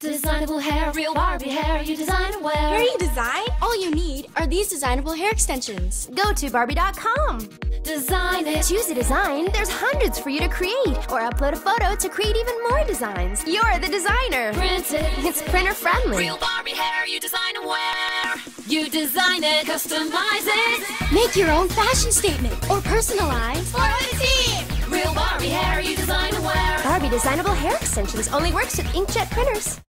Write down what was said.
Designable hair, real Barbie hair, you design and wear. Hair you design? All you need are these designable hair extensions. Go to Barbie.com. Design it. Choose a design. There's hundreds for you to create. Or upload a photo to create even more designs. You're the designer. Print it. It's printer friendly. Real Barbie hair, you design and wear. You design it, customize it. Make your own fashion statement or personalize. For the team. Real Barbie hair, you design and wear. Barbie Designable Hair Extensions only works with inkjet printers.